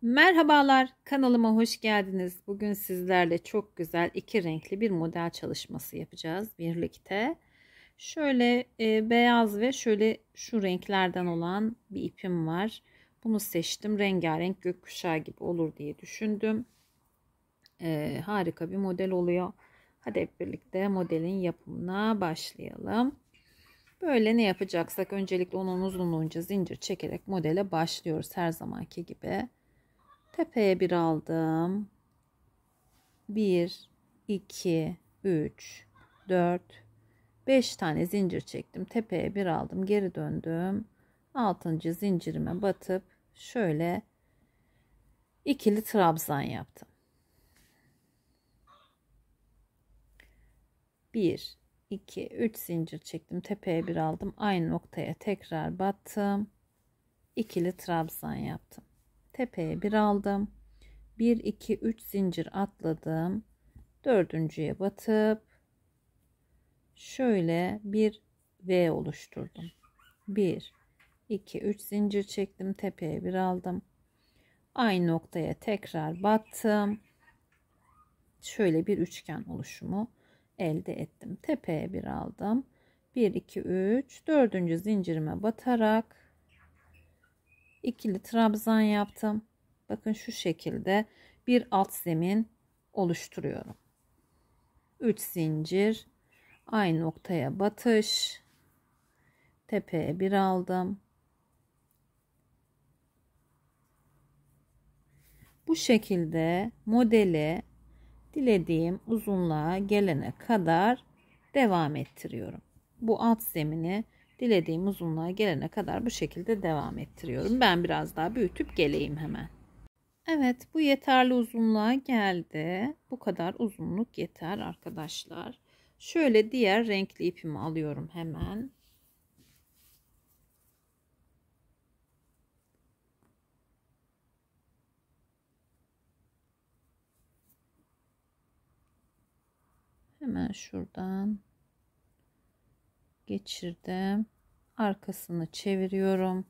Merhabalar, kanalıma hoş geldiniz. Bugün sizlerle çok güzel iki renkli bir model çalışması yapacağız birlikte. Şöyle beyaz ve şöyle şu renklerden olan bir ipim var. Bunu seçtim. Rengarenk gökkuşağı gibi olur diye düşündüm. Harika bir model oluyor. Hadi hep birlikte modelin yapımına başlayalım. Böyle ne yapacaksak öncelikle onun uzunluğunca zincir çekerek modele başlıyoruz her zamanki gibi. Tepeye bir aldım. 1, 2, 3, 4, 5 tane zincir çektim. Tepeye bir aldım. Geri döndüm. 6. zincirime batıp şöyle ikili trabzan yaptım. 1, 2, 3 zincir çektim. Tepeye bir aldım. Aynı noktaya tekrar battım. İkili trabzan yaptım. Tepeye bir aldım. 1, 2, 3 zincir atladım. Dördüncüye batıp şöyle bir V oluşturdum. 1, 2, 3 zincir çektim. Tepeye bir aldım. Aynı noktaya tekrar battım. Şöyle bir üçgen oluşumu elde ettim. Tepeye bir aldım. 1, 2, 3. Dördüncü zincirime batarak ikili trabzan yaptım. Bakın şu şekilde bir alt zemin oluşturuyorum. 3 zincir, aynı noktaya batış, tepeye bir aldım. Bu şekilde modeli dilediğim uzunluğa gelene kadar devam ettiriyorum. Bu alt zemini dilediğim uzunluğa gelene kadar bu şekilde devam ettiriyorum. Ben biraz daha büyütüp geleyim hemen. Evet, bu yeterli uzunluğa geldi. Bu kadar uzunluk yeter arkadaşlar. Şöyle diğer renkli ipimi alıyorum hemen. Hemen şuradan geçirdim. Arkasını çeviriyorum.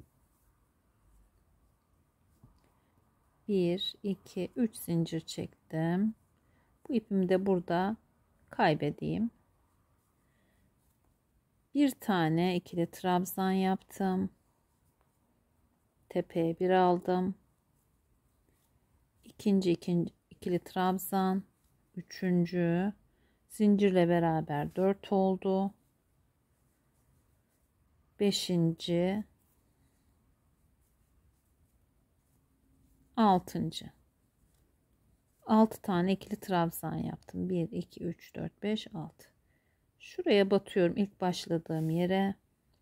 1, 2, 3 zincir çektim. Bu ipimi de burada kaybedeyim. Bir tane ikili trabzan yaptım. Tepeye bir aldım. İkinci ikili trabzan. Üçüncü zincirle beraber 4 oldu. Beşinci, altıncı. 6 tane ikili trabzan yaptım. 1, 2, 3, 4, 5, 6. Şuraya batıyorum ilk başladığım yere.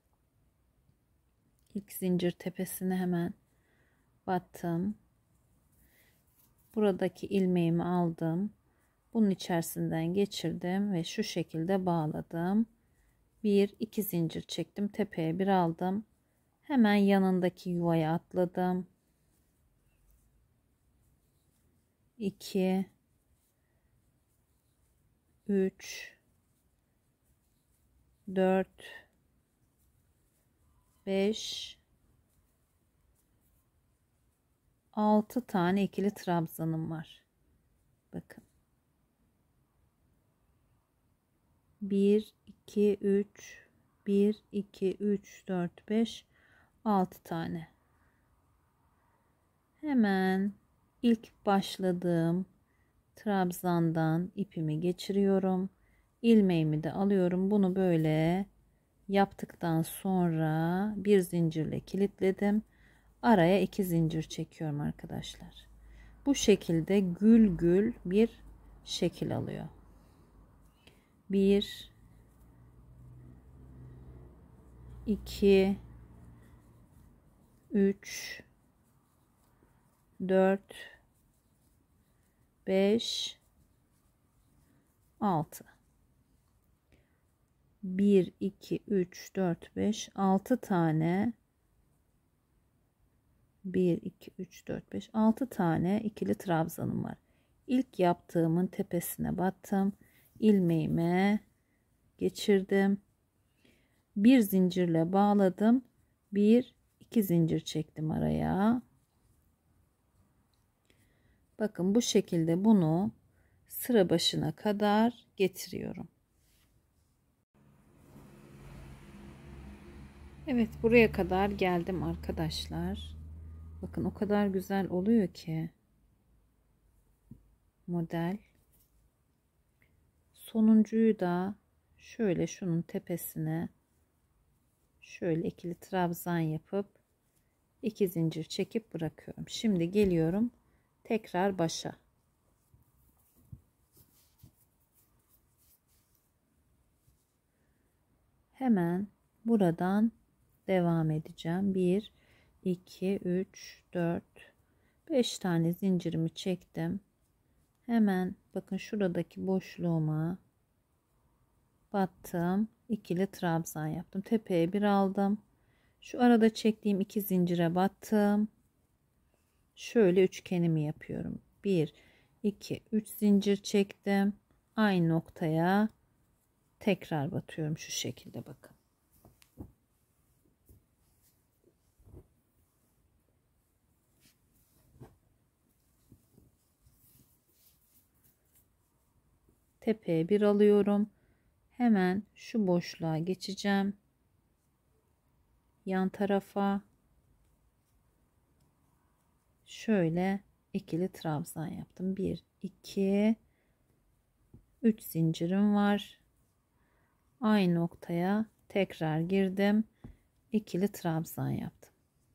İlk zincir tepesine hemen battım. Buradaki ilmeğimi aldım. Bunun içerisinden geçirdim ve şu şekilde bağladım. 1, 2 zincir çektim. Tepeye bir aldım. Hemen yanındaki yuvaya atladım. 2, 3, 4, 5, 6 tane ikili trabzanım var. Bakın. 1, 2, 3, 1, 2, 3, 4, 5, 6 tane. Hemen ilk başladığım trabzandan ipimi geçiriyorum. İlmeğimi de alıyorum. Bunu böyle yaptıktan sonra bir zincirle kilitledim. Araya 2 zincir çekiyorum arkadaşlar. Bu şekilde gül gül bir şekil alıyor. 1, 2, 3, 4, 5, 6. 1, 2, 3, 4, 5, 6 tane 1, 2, 3, 4, 5, 6 tane ikili trabzanım var. İlk yaptığımın tepesine battım. İlmeğime geçirdim. Bir zincirle bağladım. 1, 2 zincir çektim araya. Bakın bu şekilde bunu sıra başına kadar getiriyorum. Evet, buraya kadar geldim arkadaşlar. Bakın o kadar güzel oluyor ki model. Sonuncuyu da şöyle şunun tepesine şöyle ikili trabzan yapıp 2 zincir çekip bırakıyorum. Şimdi geliyorum tekrar başa. Hemen buradan devam edeceğim. 1 2 3 4 5 tane zincirimi çektim. Hemen bakın şuradaki boşluğuma battım, ikili trabzan yaptım, tepeye bir aldım, şu arada çektiğim 2 zincire battım, şöyle üçgenimi yapıyorum. 1 2 3 zincir çektim, aynı noktaya tekrar batıyorum şu şekilde. Bakın tepeye bir alıyorum, hemen şu boşluğa geçeceğim, yan tarafa şöyle ikili trabzan yaptım. 1 2 3 zincirim var, aynı noktaya tekrar girdim, ikili trabzan yaptım.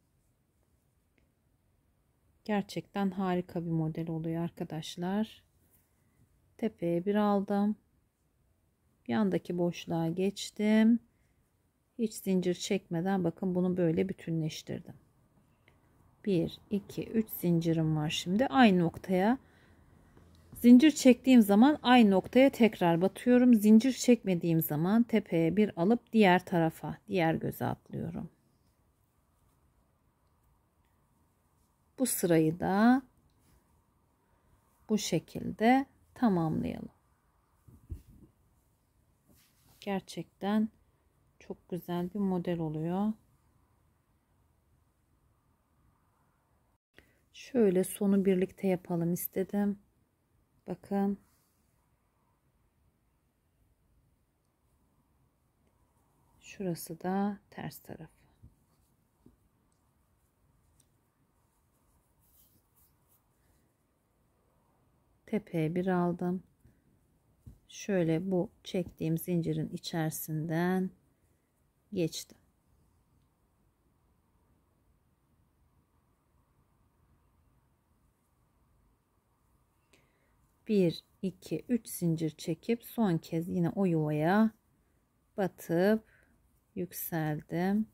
Gerçekten harika bir model oluyor arkadaşlar. Tepeye bir aldım, yandaki boşluğa geçtim, hiç zincir çekmeden bakın bunu böyle bütünleştirdim. 1 2 3 zincirim var. Şimdi aynı noktaya zincir çektiğim zaman aynı noktaya tekrar batıyorum. Zincir çekmediğim zaman tepeye bir alıp diğer tarafa, diğer göze atlıyorum. Bu sırayı da bu şekilde tamamlayalım. Gerçekten çok güzel bir model oluyor. Şöyle sonu birlikte yapalım istedim. Bakın. Şurası da ters taraf. Tepeye bir aldım. Şöyle bu çektiğim zincirin içerisinden geçtim. Bir, iki, üç zincir çekip son kez yine o yuvaya batıp yükseldim.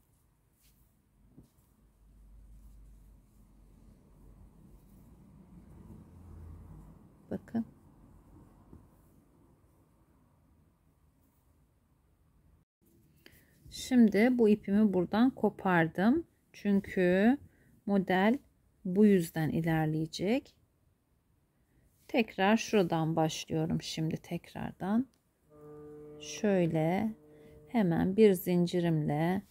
Bakın. Şimdi bu ipimi buradan kopardım. Çünkü model bu yüzden ilerleyecek. Tekrar şuradan başlıyorum şimdi tekrardan. Şöyle hemen bir zincirimle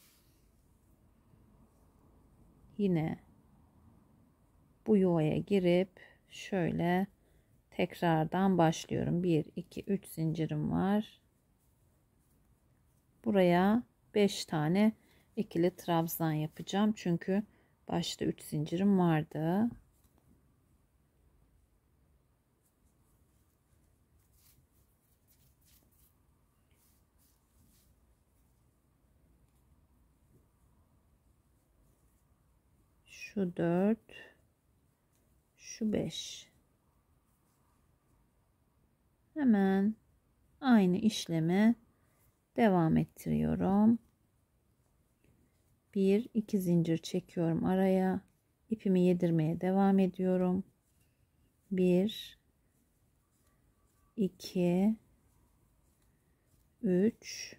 yine bu yuvaya girip şöyle tekrardan başlıyorum. 1 2 3 zincirim var. Buraya 5 tane ikili trabzan yapacağım. Çünkü başta 3 zincirim vardı. Şu 4, şu 5. Hemen aynı işlemi devam ettiriyorum. 1 2 zincir çekiyorum araya, ipimi yedirmeye devam ediyorum. 1 2 3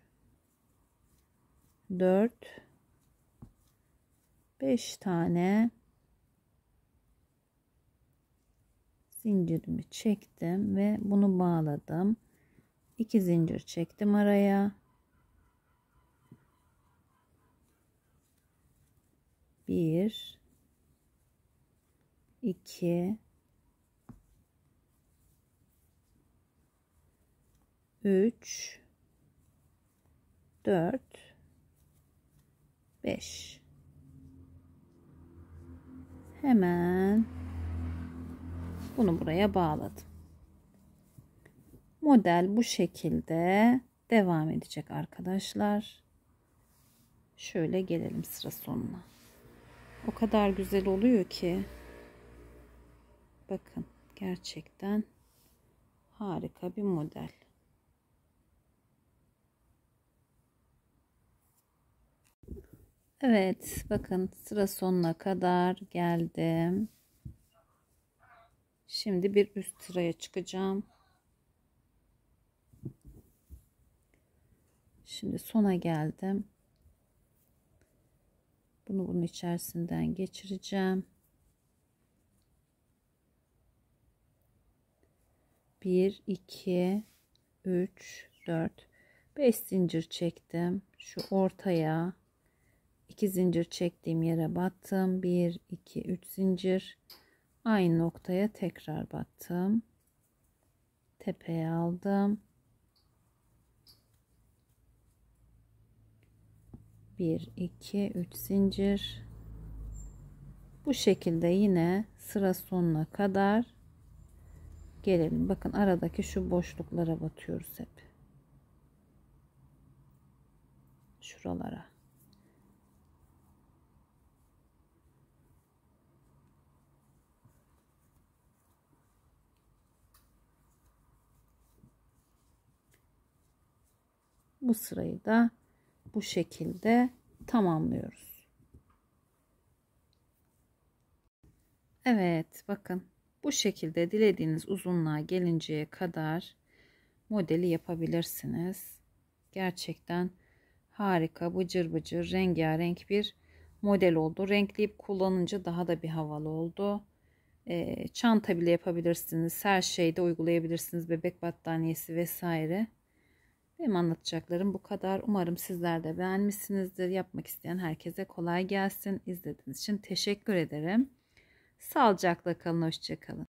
4 5 tane zincirimi çektim ve bunu bağladım. 2 zincir çektim araya. 1 2 3 4 5. Hemen bunu buraya bağladım. Model bu şekilde devam edecek arkadaşlar. Şöyle gelelim sıra sonuna. O kadar güzel oluyor ki. Bakın gerçekten harika bir model. Evet, bakın sıra sonuna kadar geldim. Şimdi bir üst sıraya çıkacağım. Şimdi sona geldim. Bunu bunun içerisinden geçireceğim. 1 2 3 4 5 zincir çektim. Şu ortaya 2 zincir çektiğim yere battım. 1 2 3 zincir. Aynı noktaya tekrar battım. Tepeye aldım. 1 2 3 zincir. Bu şekilde yine sıra sonuna kadar gelelim. Bakın aradaki şu boşluklara batıyoruz hep. Şuralara. Bu sırayı da bu şekilde tamamlıyoruz. Evet, bakın bu şekilde dilediğiniz uzunluğa gelinceye kadar modeli yapabilirsiniz. Gerçekten harika, bıcır bıcır, rengarenk bir model oldu. Renkleyip kullanınca daha da bir havalı oldu. Çanta bile yapabilirsiniz. Her şeyde uygulayabilirsiniz. Bebek battaniyesi vesaire. Benim anlatacaklarım bu kadar. Umarım sizler de beğenmişsinizdir. Yapmak isteyen herkese kolay gelsin. İzlediğiniz için teşekkür ederim. Sağlıcakla kalın. Hoşça kalın.